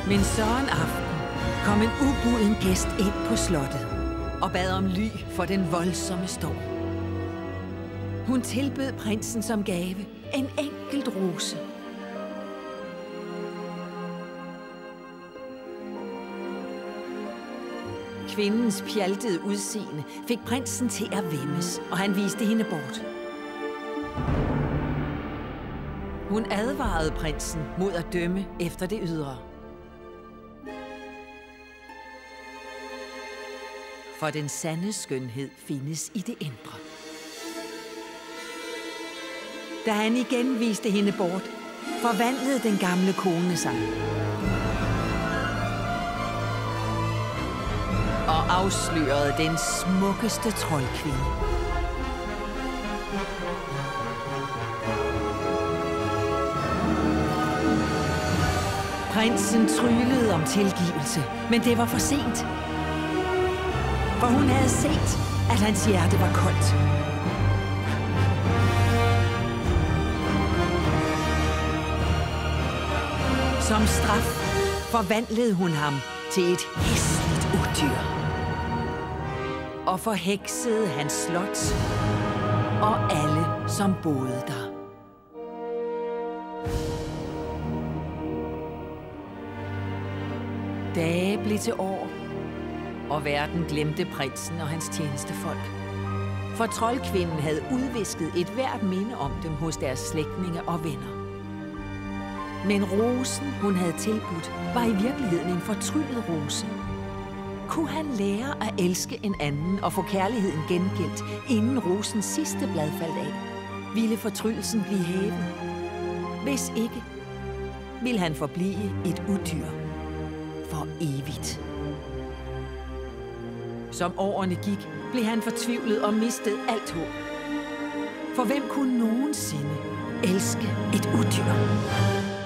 Men så en aften kom en ubuden gæst ind på slottet og bad om ly for den voldsomme storm. Hun tilbød prinsen som gave en enkelt rose. Kvindens pjaltede udseende fik prinsen til at væmmes, og han viste hende bort. Hun advarede prinsen mod at dømme efter det ydre. For den sande skønhed findes i det indre. Da han igen viste hende bort, forvandlede den gamle kone sig og afslørede den smukkeste troldkvinde. Prinsen tryglede om tilgivelse, men det var for sent. For hun havde set, at hans hjerte var koldt. Som straf forvandlede hun ham til et hæsligt udyr og forheksede hans slot og alle, som boede der. Dage blev til år, og verden glemte prinsen og hans tjenestefolk. For troldkvinden havde udvisket et hvert minde om dem hos deres slægtninge og venner. Men rosen, hun havde tilbudt, var i virkeligheden en fortryllet rose. Kunne han lære at elske en anden og få kærligheden gengældt, inden rosens sidste blad faldt af, ville fortryllelsen blive hævet. Hvis ikke, ville han forblive et udyr for evigt. Som årene gik, blev han fortvivlet og mistede alt håb. For hvem kunne nogensinde elske et udyr?